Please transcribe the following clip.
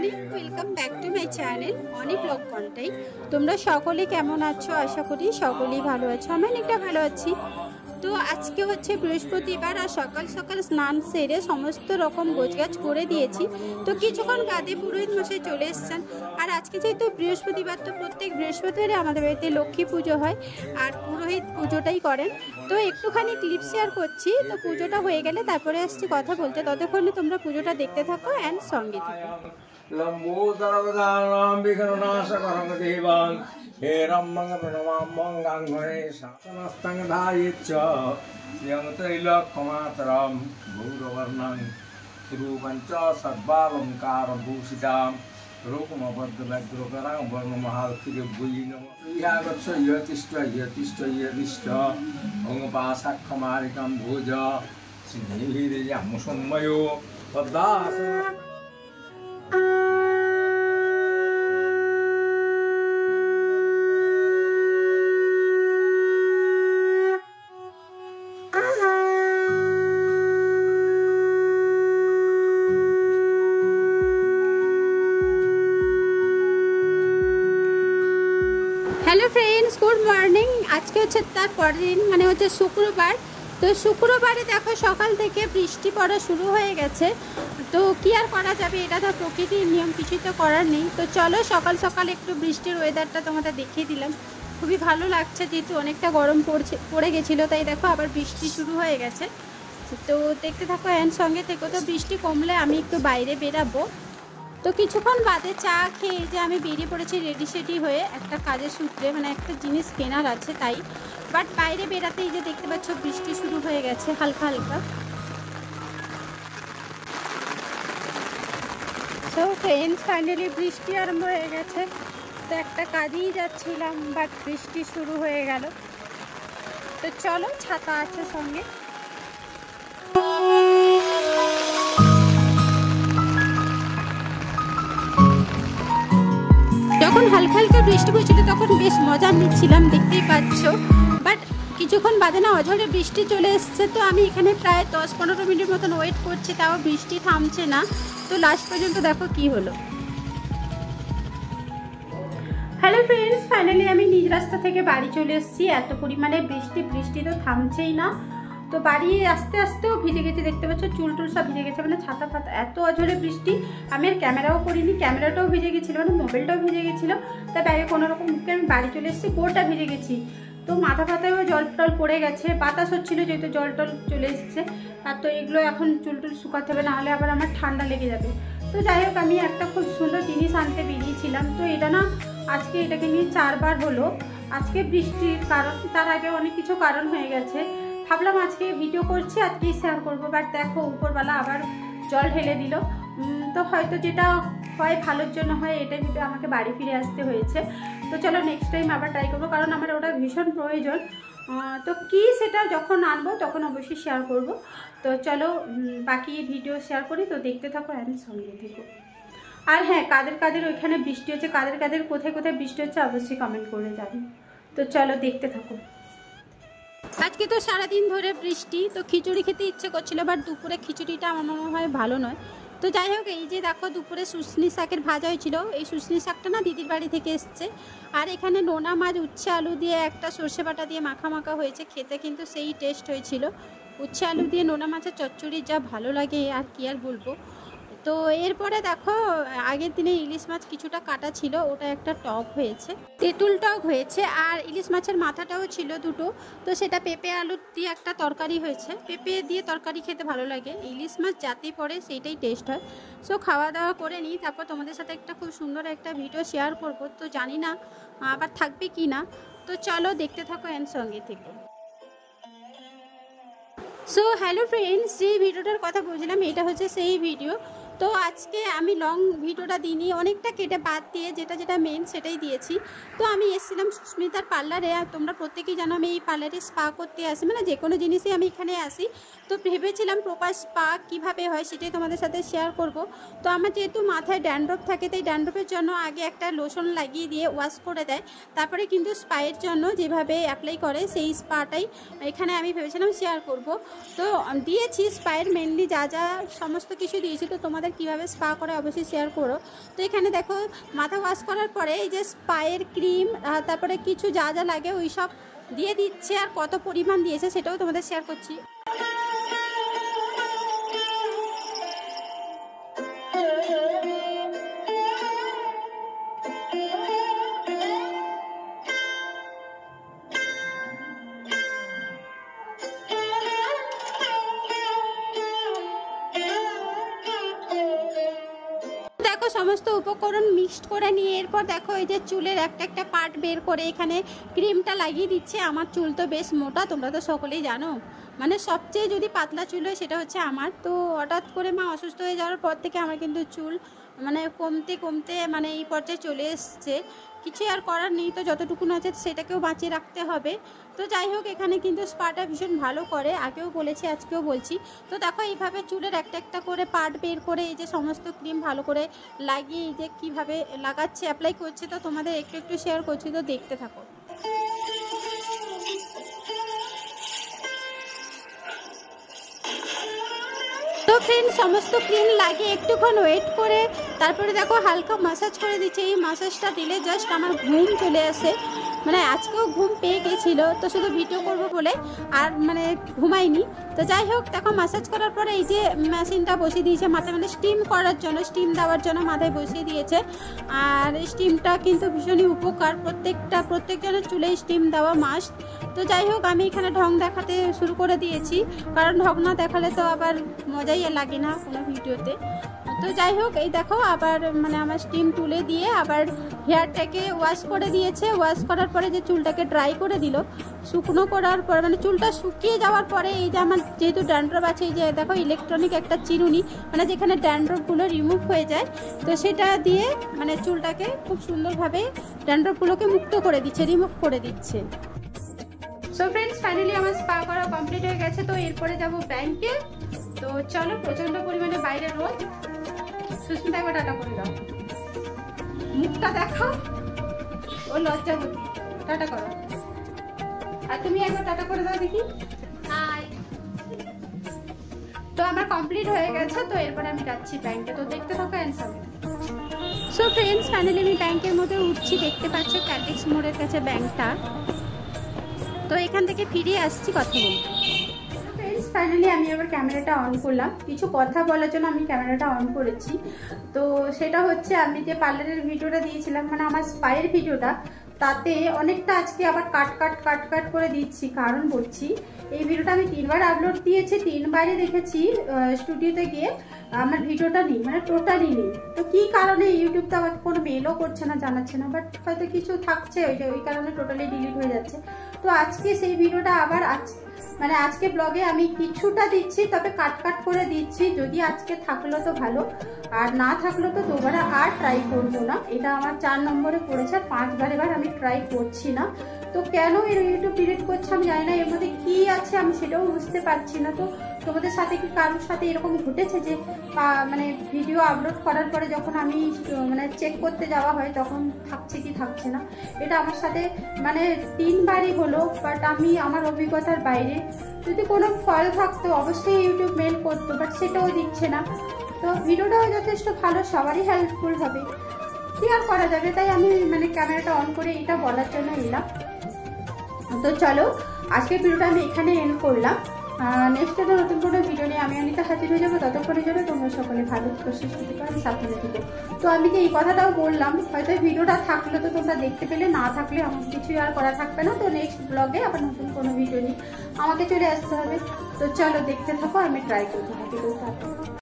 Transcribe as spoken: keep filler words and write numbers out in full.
Morning, welcome back to my channel Oni blog content. তোমরা সকলে কেমন আছো? আশা করি সকলেই ভালো আছো। আমি অনেকটা ভালো আছি। তো আজকে হচ্ছে বৃহস্পতিবার, আর সকাল সকাল স্নান সেরে সমস্ত রকম গোছগাছ করে দিয়েছি। তো কিছুক্ষণ বাদে পুরোহিত মশাই চলে এসছেন। আর আজকে যেহেতু বৃহস্পতিবার, তো প্রত্যেক বৃহস্পতিবারে আমাদের বাড়িতে লক্ষ্মী পুজো হয়, আর পুরোহিত পুজোটাই করেন। তো একটুখানি ক্লিপ শেয়ার করছি। তো পুজোটা হয়ে গেলে তারপরে আসছি কথা বলতে। ততক্ষণে তোমরা পুজোটা দেখতে থাকো অ্যান্ড সঙ্গে থাকো। লম্বোদরবদানম বিঘ্ননাশকরং দেবং হে রম্মং প্রণমাম মঙ্গং গণে শাসনস্তং ধায়িচ্চ শ্রিয়ং ত্রৈলোক্যমাতরম গৌরবর্ণং রূপঞ্চ সর্বালঙ্কারং ভূষিতাম রূপমবদ্ধব্যগ্রকরাং বর্ণমহালক্ষ্মীদেব্যৈ নমঃ। ইয়াগচ্ছ ইয়তিষ্ঠ ইয়তিষ্ঠ ইয়তিষ্ঠ অঙ্গপাশাক্ষমারিকং ভোজ সিদ্ধিভির্যামুসম্ময়ো পদ্মাস। Hello friends, good morning. আজকে হচ্ছে তার পরের দিন, মানে হচ্ছে শুক্রবার। তো শুক্রবারে দেখো সকাল থেকে বৃষ্টি পড়া শুরু হয়ে গেছে। তো কি আর করা যাবে, এটা তো প্রকৃতির নিয়ম, কিছুই তো করার নেই। তো চলো সকাল সকাল একটু বৃষ্টির ওয়েদারটা তোমাদের দেখিয়ে দিলাম। খুবই ভালো লাগছে, যেহেতু অনেকটা গরম পড়ছে পড়ে গেছিলো, তাই দেখো আবার বৃষ্টি শুরু হয়ে গেছে। তো দেখতে থাকো অ্যান্ড সঙ্গে থেকো। তো বৃষ্টি কমলে আমি একটু বাইরে বেরাবো। তো কিছুক্ষণ বাদে চা খেয়ে যে আমি বেরিয়ে পড়েছি রেডি সেডি হয়ে, একটা কাজের সূত্রে, মানে একটা জিনিস কেনার আছে তাই। বাট বাইরে বেরাতেই যে দেখতে পাচ্ছ বৃষ্টি শুরু হয়ে গেছে হালকা হালকা। তো ফ্রেন্ডস, ফাইনালি বৃষ্টি আরম্ভ হয়ে গেছে। তো একটা কাজেই যাচ্ছিলাম, বাট বৃষ্টি শুরু হয়ে গেল। তো চলো, ছাতা আছে সঙ্গে। যখন হালকা হালকা বৃষ্টি পড়ছিল তখন বেশ মজা নিচ্ছিলাম, দেখতেই পাচ্ছ। বাট কিছুক্ষণ বাদে না অঝরে বৃষ্টি চলে এসছে। তো আমি এখানে প্রায় দশ পনেরো মিনিট মতন ওয়েট করছি, তাও বৃষ্টি থামছে না। তো লাস্ট পর্যন্ত দেখো কি হলো। হ্যালো ফ্রেন্ডস, ফাইনালি আমি নিজ রাস্তা থেকে বাড়ি চলে এসেছি। এত পরিমাণে বৃষ্টি, বৃষ্টি তো থামছেই না। তো বাড়ি আস্তে আস্তেও ভিজে গেছে, দেখতে পাচ্ছ চুল টুল সব ভিজে গেছে, মানে ছাতা ফাতা, এত অঝরে বৃষ্টি। আমি আর ক্যামেরাও করিনি, ক্যামেরাটাও ভিজে গেছিলো, মানে মোবাইলটাও ভিজে গেছিলো। তাই ব্যাগে কোনো রকম মুখে আমি বাড়ি চলে এসেছি, গোটা ভিজে গেছি। তো মাথা ফাতায়ও জল টল পড়ে গেছে, বাতাস হচ্ছিলো যেহেতু জল টল চলে এসেছে। আর তো এগুলো এখন চুল টুল শুকাতে হবে, নাহলে আবার আমার ঠান্ডা লেগে যাবে। তো যাই হোক, আমি একটা খুব সুন্দর জিনিস আনতে বেরিয়েছিলাম। তো এটা না আজকে এটাকে নিয়ে চারবার হলো। আজকে বৃষ্টির কারণ, তার আগে অনেক কিছু কারণ হয়ে গেছে। ভাবলাম আজকে ভিডিও করছি, আজকেই শেয়ার করবো। বাট দেখো উপরবেলা আবার জল ঢেলে দিল। তো হয়তো যেটা হয় ভালোর জন্য হয়, এটা ভেবে আমাকে বাড়ি ফিরে আসতে হয়েছে। তো চলো নেক্সট টাইম আবার ট্রাই করবো, কারণ আমার ওটা ভীষণ প্রয়োজন। তো কি সেটা যখন আনবো তখন অবশ্যই শেয়ার করব। তো চলো বাকি ভিডিও শেয়ার করি। তো দেখতে থাকো অ্যান্ড সঙ্গে থেকো। আর হ্যাঁ, কাদের কাদের ওইখানে বৃষ্টি হচ্ছে, কাদের কাদের কোথায় কোথায় বৃষ্টি হচ্ছে অবশ্যই কমেন্ট করে যাবেন। তো চলো দেখতে থাকো। আজকে তো সারাদিন ধরে বৃষ্টি, তো খিচুড়ি খেতে ইচ্ছে করছিল, বাট দুপুরে খিচুড়িটা আমার মনে হয় ভালো নয়। তো যাই হোক, এই যে দেখো দুপুরে শুশনি শাকের ভাজা হয়েছিল। এই শুশনি শাকটা না দিদির বাড়ি থেকে এসছে। আর এখানে নোনা মাছ উচ্ছে আলু দিয়ে একটা সর্ষে বাটা দিয়ে মাখা মাখা হয়েছে, খেতে কিন্তু সেই টেস্ট হয়েছিল। উচ্ছে আলু দিয়ে নোনা মাছের চচ্চড়ি যা ভালো লাগে, আর কি আর বলবো। তো এরপরে দেখো আগের দিনে ইলিশ মাছ কিছুটা কাটা ছিল, ওটা একটা টক হয়েছে, তেঁতুল টক হয়েছে। আর ইলিশ মাছের মাথাটাও ছিল দুটো। তো সেটা পেঁপে আলু দিয়ে একটা তরকারি হয়েছে। পেঁপে দিয়ে তরকারি খেতে ভালো লাগে, ইলিশ মাছ যাতেই পড়ে সেইটাই টেস্ট হয়। সো খাওয়া দাওয়া করে নিই, তারপর তোমাদের সাথে একটা খুব সুন্দর একটা ভিডিও শেয়ার করব। তো জানি না আবার থাকবে কি না। তো চলো দেখতে থাকো অ্যান্ড সঙ্গে থেকো। সো হ্যালো ফ্রেন্ডস, যে ভিডিওটার কথা বলছিলাম এটা হচ্ছে সেই ভিডিও। তো আজকে আমি লং ভিডিওটা দিইনি, অনেকটা কেটে বাদ দিয়ে যেটা যেটা মেন সেটাই দিয়েছি। তো আমি এসেছিলাম সুস্মিতার পার্লারে। আর তোমরা প্রত্যেকেই জানো আমি এই পার্লারে স্পা করতে আসি, মানে যে কোনো জিনিসই আমি এখানে আসি। তো ভেবেছিলাম প্রপার স্পা কীভাবে হয় সেটাই তোমাদের সাথে শেয়ার করব। তো আমার যেহেতু মাথায় ড্যান্ড্রফ থাকে, তাই ড্যান্ড্রফের জন্য আগে একটা লোশন লাগিয়ে দিয়ে ওয়াশ করে দেয়, তারপরে কিন্তু স্পায়ের জন্য যেভাবে অ্যাপ্লাই করে সেই স্পাটাই এখানে আমি ভেবেছিলাম শেয়ার করব। তো দিয়েছি স্পায়ের মেনলি যা যা সমস্ত কিছু দিয়েছি, তো তোমাদের তোমাদের কীভাবে স্পা করে অবশ্যই শেয়ার করো। তো এখানে দেখো মাথা ওয়াশ করার পরে এই যে স্পায়ের ক্রিম, তারপরে কিছু যা যা লাগে ওই সব দিয়ে দিচ্ছে, আর কত পরিমাণ দিয়েছে সেটাও তোমাদের শেয়ার করছি। সমস্ত উপকরণ মিক্সড করে নিয়ে এরপর দেখো এই যে চুলের একটা একটা পার্ট বের করে এখানে ক্রিমটা লাগিয়ে দিচ্ছে। আমার চুল তো বেশ মোটা, তোমরা তো সকলেই জানো, মানে সবচেয়ে যদি পাতলা চুল হয় সেটা হচ্ছে আমার। তো হঠাৎ করে মা অসুস্থ হয়ে যাওয়ার পর থেকে আমার কিন্তু চুল মানে কমতে কমতে মানে এই পর্যায়ে চলে এসছে। কিছু আর করার নেই, তো যতটুকুন আছে সেটাকেও বাঁচিয়ে রাখতে হবে। তো যাই হোক, এখানে কিন্তু স্পাটা ভীষণ ভালো করে, আগেও বলেছি আজকেও বলছি। তো দেখো এইভাবে চুলের একটা একটা করে পার্ট বের করে এই যে সমস্ত ক্রিম ভালো করে লাগিয়ে এই যে কীভাবে লাগাচ্ছে, অ্যাপ্লাই করছে, তো তোমাদের একটু একটু শেয়ার করছি, তো দেখতে থাকো। তো ফ্রেন্ড সমস্ত ক্রিম লাগিয়ে একটুক্ষণ ওয়েট করে তারপরে দেখো হালকা ম্যাসাজ করে দিচ্ছে। এই ম্যাসাজটা দিলে জাস্ট আমার ঘুম চলে আসে, মানে আজকেও ঘুম পেয়ে গেছিলো, তো শুধু ভিডিও করব বলে আর মানে ঘুমাইনি। তো যাই হোক দেখো ম্যাসাজ করার পরে এই যে মেশিনটা বসিয়ে দিয়েছে মাথায়, মানে স্টিম করার জন্য, স্টিম দেওয়ার জন্য মাথায় বসিয়ে দিয়েছে। আর স্টিমটা কিন্তু ভীষণই উপকার, প্রত্যেকটা প্রত্যেকজনের চুলে স্টিম দেওয়া মাস্ট। তো যাই হোক আমি এখানে ঢং দেখাতে শুরু করে দিয়েছি, কারণ ঢং না দেখালে তো আবার মজাই লাগে না কোনো ভিডিওতে। তো যাই হোক এই দেখো আবার মানে আমার স্টিম তুলে দিয়ে আবার হেয়ারটাকে ওয়াশ করে দিয়েছে। ওয়াশ করার পরে যে চুলটাকে ড্রাই করে দিল, শুকনো করার পর মানে চুলটা শুকিয়ে যাওয়ার পরে এই যে আমার যেহেতু ড্যান্ড্রফ আছে, এই যে দেখো ইলেকট্রনিক একটা চিরুনি, মানে যেখানে ড্যান্ড্রফগুলো রিমুভ হয়ে যায়, তো সেটা দিয়ে মানে চুলটাকে খুব সুন্দরভাবে ড্যান্ড্রফগুলোকে মুক্ত করে দিচ্ছে, রিমুভ করে দিচ্ছে। সো ফ্রেন্ডস ফাইনালি আমার স্পা করা কমপ্লিট হয়ে গেছে। তো এরপরে যাব ব্যাংকে। তো চলো, প্রচন্ড পরিমাণে বাইরে রোদ। সুস্মিতা একবার টাটা করে দাও, মুখটা দেখাও, ও লজ্জা হচ্ছে, টাটা করো। আর তুমি একবার টাটা করে দাও দেখি। হাই। তো আমার কমপ্লিট হয়ে গেছে, তো এরপরে আমি যাচ্ছি ব্যাংকে, তো দেখতে থাকো অ্যান্সার। সো ফ্রেন্ডস ফাইনালি আমি ব্যাংকের মধ্যে উঠছি, দেখতে পাচ্ছ ক্যাটেক্স মোড়ের কাছে ব্যাংকটা। তো এখান থেকে ফিরে আসছি কথা বলতে। ফ্রেন্ডস ফাইনালি আমি আবার ক্যামেরাটা অন করলাম, কিছু কথা বলার জন্য আমি ক্যামেরাটা অন করেছি। তো সেটা হচ্ছে আমি যে পার্লারের ভিডিওটা দিয়েছিলাম, মানে আমার স্পায়ের ভিডিওটা, তাতে অনেকটা আজকে আবার কাট কাট কাট কাট করে দিচ্ছি। কারণ বলছি, এই ভিডিওটা আমি তিনবার আপলোড দিয়েছি, তিনবারই দেখেছি স্টুডিওতে গিয়ে আমার ভিডিওটা নেই, মানে টোটালি নেই। তো কি কারণে ইউটিউব তো আমাকে কোনো মেলও করছে না, জানাচ্ছে না, বাট হয়তো কিছু থাকছে ওই ওই কারণে টোটালি ডিলিট হয়ে যাচ্ছে। তো আজকে সেই ভিডিওটা আবার আজ মানে আজকে ব্লগে আমি কিছুটা দিচ্ছি, তবে কাট কাট করে দিচ্ছি। যদি আজকে থাকলো তো ভালো, আর না থাকলো তো দুবারে আর ট্রাই করবো না। এটা আমার চার নম্বরে পড়েছে, আর পাঁচবার এবার আমি ট্রাই করছি না। তো কেন এর ইউটিউব ডিলিট করছে আমি জানি না, এর মধ্যে কী আছে আমি সেটাও বুঝতে পারছি না। তো তোমাদের সাথে কি কারোর সাথে এরকম ঘটেছে যে মানে ভিডিও আপলোড করার পরে যখন আমি মানে চেক করতে যাওয়া হয় তখন থাকছে কি থাকছে না? এটা আমার সাথে মানে তিনবারই হলো, বাট আমি আমার অভিজ্ঞতার বাইরে। যদি কোনো ফল থাকতো অবশ্যই ইউটিউব মেল করতো, বাট সেটাও দিচ্ছে না। তো ভিডিওটাও যথেষ্ট ভালো, সবারই হেল্পফুল হবে, কি আর করা যাবে। তাই আমি মানে ক্যামেরাটা অন করে এটা বলার জন্য এলাম। তো চলো আজকের ভিডিওটা আমি এখানে এন্ড করলাম। নেক্সট একটা নতুন কোনো ভিডিও নিয়ে আমি অনিতা হাজির হয়ে যাবো। ততক্ষণের জন্য তোমরা সকলে ভালো সুস্থ থেকে আমি সাবধানে থেকো। তো আমি যে এই কথাটাও বললাম, হয়তো ভিডিওটা থাকলে তো তোমরা দেখতে পেলে, না থাকলে আমার কিছুই আর করা থাকবে না। তো নেক্সট ব্লগে আবার নতুন কোনো ভিডিও নিয়ে আমাকে চলে আসতে হবে। তো চলো দেখতে থাকো, আমি ট্রাই করতে থাকি।